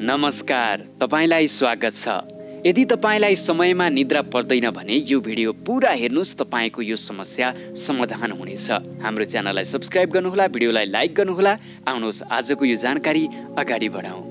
नमस्कार, तपाईलाई स्वागत छ। यदि तपाईलाई समयमा निद्रा पर्दैन भने यो भिडियो पुरा हेर्नुस्, तपाईको यो समस्या समाधान हुनेछ। हाम्रो च्यानललाई सब्स्क्राइब गर्नुहोला, भिडियोलाई लाइक गर्नुहोला। आउनुहोस् आजको यो जानकारी अगाडि बढाउँ।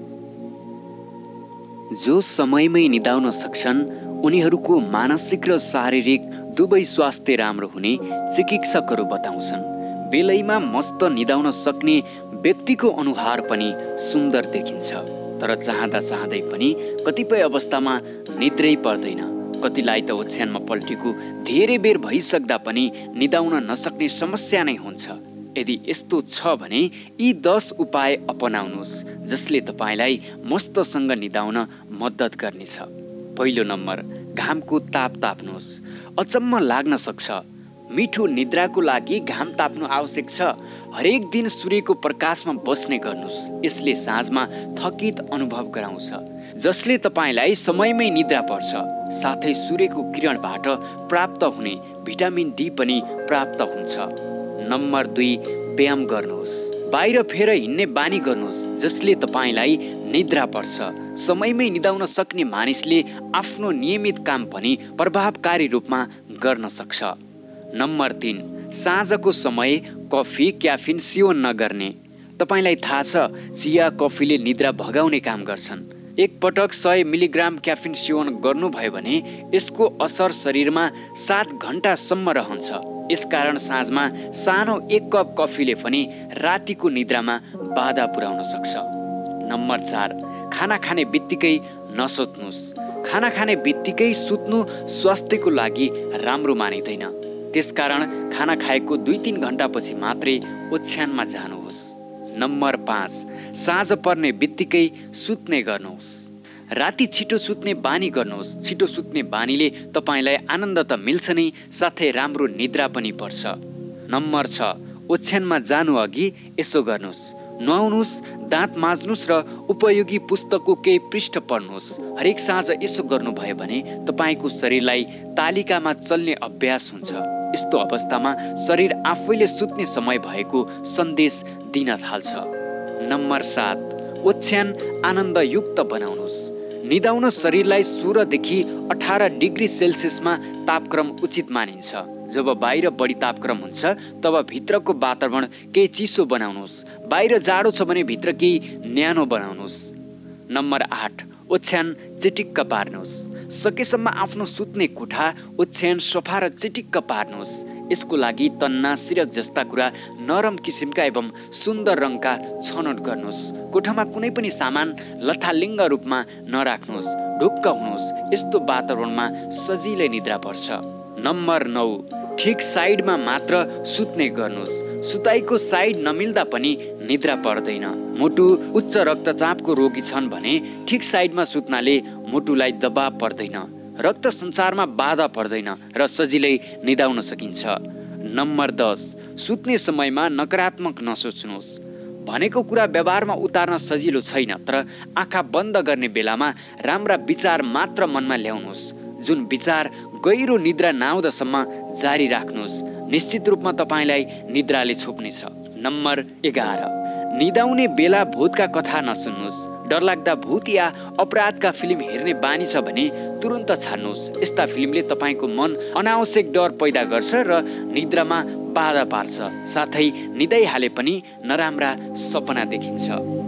जो समयमै निदाउन सक्छन् उनीहरूको मानसिक र शारीरिक दुवै स्वास्थ्य राम्रो हुने चिकित्सकहरू बताउँछन्। बेलैमा मस्त निदाउन सक्ने व्यक्तिको अनुहार पनि सुन्दर देखिन्छ, तर चाहँदा चाहँदै पनि कतिपय अवस्थामा निद्रै पर्दैन। कतिलाई त ओछ्यानमा पल्टेको धेरै बेर भइसक्दा पनि निदाउन नसक्ने समस्या नै हुन्छ। यदि यस्तो छ भने यी 10 उपाय अपनाउनुहोस् जसले तपाईलाई मस्तसँग निदाउन मद्दत गर्नेछ। पहिलो नम्बर, घामको ताप ताप्नुहोस्। अचम्म लाग्न सक्छ, मिठो निद्राको लागि घाम ताप्नु आवश्यक छ। हरेक दिन सूर्यको प्रकाशमा बस्ने गर्नुहोस्। यसले साँझमा थकित अनुभव गराउँछ, जसले तपाईलाई समयमै निद्रा पर्छ। साथै सूर्यको किरणबाट प्राप्त हुने भिटामिन डी पनि प्राप्त हुन्छ। नम्बर 2, व्यायाम गर्नुहोस्। बाहिर फेर हिँड्ने बानी गर्नुहोस्, जसले तपाईलाई निद्रा पर्छ। समयमै निदाउन सक्ने मानिसले आफ्नो नियमित काम पनि प्रभावकारी रूपमा गर्न सक्छ। नम्बर 3, साँझको समय कफी क्याफिन सेवन नगर्ने। तपाईलाई थाहा छ, चिया कफीले निद्रा भगाउने काम गर्छन्। एक पटक 100 मिलिग्राम क्याफिन सेवन गर्नुभयो भने यसको असर शरीरमा 7 घण्टासम्म रहन्छ। यसकारण साँझमा सानो 1 कप कफीले पनि रातिको निद्रामा बाधा पुर्याउन सक्छ। नम्बर 4, खाना खाने बित्तिकै नसुत्नुहोस्। खाना खाने बित्तिकै सुत्नु स्वास्थ्यको लागि राम्रो मानिँदैन। त्यसकारण खाना खाएको 2-3 घण्टापछि मात्रै ओछ्यानमा जानुहोस्। नम्बर 5, साँझ पर्ने बित्तिकै सुत्ने गर्नुहोस्। राति छिटो सुत्ने बानी गर्नुहोस्। छिटो सुत्ने बानीले तपाईलाई आनन्द त मिल्छ नै, साथै राम्रो निद्रा पनि पर्छ। नम्बर 6, ओछ्यानमा जानु अघि यसो गर्नुहोस्। नुहाउनुहोस्, दाँत माझ्नुहोस् र उपयोगी पुस्तकको केही पृष्ठ पढ्नुहोस्। हरेक साँझ यसो गर्नुभयो भने तपाईको शरीरलाई तालिकामा चल्ने अभ्यास हुन्छ। यस्तो अवस्थामा शरीर आफैले सुत्ने समय भएको सन्देश दिन थाल्छ। नम्बर 7, ओछ्यान आनन्दयुक्त बनाउनुहोस्। निदाउन शरीरलाई 16 देखि 18 डिग्री सेल्सियसमा तापक्रम उचित मानिन्छ। जब बाहिर बढी तापक्रम हुन्छ तब भित्रको वातावरण केही चिसो बनाउनुहोस्। बाहिर जाडो छ भने भित्र केही न्यानो बनाउनुहोस्। नम्बर 8, ओछ्यान चिटिक्क पार्नुहोस्। सकेसम्म आफ्नो सुत्ने कोठा ओछ्यान सफा र चिटिक्क पार्नुहोस्। यसको लागि तन्ना, सिरक जस्ता कुरा नरम किसिमका एवं सुन्दर रङका छनौट गर्नुहोस्। कोठामा कुनै पनि सामान लथालिङ्ग रूपमा नराख्नुहोस्। ढुक्क हुनुहोस्। यस्तो वातावरणमा सजिलै निद्रा पर्छ। नम्बर 9, ठिक साइडमा मात्र सुत्ने गर्नुहोस्। सुताइको साइड नमिल्दा पनि निद्रा पर्दैन। मुटु उच्च रक्तचापको रोगी छन् भने ठिक साइडमा सुत्नाले मुटुलाई दबाव पर्दैन, रक्त सञ्चारमा बाधा पर्दैन र सजिलै निदाउन सकिन्छ। नम्बर 10, सुत्ने समयमा नकारात्मक नसोच्नुहोस्। भनेको कुरा व्यवहारमा उतार्न सजिलो छैन, तर आँखा बन्द गर्ने बेलामा राम्रा विचार मात्र मनमा ल्याउनुहोस्। जुन विचार गहिरो निद्रा नआउँदासम्म जारी राख्नुहोस्। निश्चित रूपमा तपाईलाई निद्राले छोप्नेछ। नम्बर 11, निदाउने बेला भूतका कथा नसुन्नुहोस्। डरलाग्दा भूत या अपराधका फिल्म हेर्ने बानी छ भने तुरुन्त छाड्नुहोस्। यस्ता फिल्मले तपाईको मन अनावश्यक डर पैदा गर्छ र निद्रामा बाधा पार्छ, साथै निदाइहाले पनि नराम्रा सपना देखिन्छ।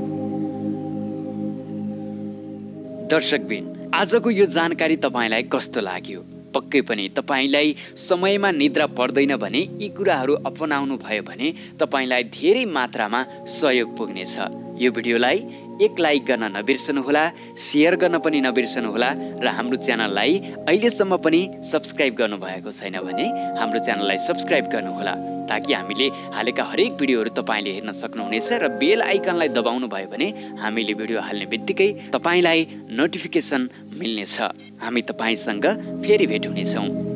दर्शकबिन, आजको यो जानकारी तपाईलाई कस्तो लाग्यो? पक्कै पनि तपाईलाई समयमा निद्रा पर्दैन भने यी कुराहरू अपनाउनु भयो भने तपाईलाई धेरै मात्रामा सहयोग पुग्नेछ। यो भिडियोलाई एक लाइक गर्न नबिर्सनुहोला, सेयर गर्न पनि नबिर्सनुहोला र हाम्रो च्यानललाई अहिलेसम्म पनि सब्स्क्राइब गर्नुभएको छैन भने हाम्रो च्यानललाई सब्स्क्राइब गर्नुहोला, ताकि हामीले हालेका हरेक भिडियोहरू तपाईँले हेर्न सक्नुहुनेछ र बेल आइकनलाई दबाउनु भयो भने हामीले भिडियो हाल्ने बित्तिकै तपाईँलाई नोटिफिकेसन मिल्नेछ। हामी तपाईँसँग फेरि भेट हुनेछौँ।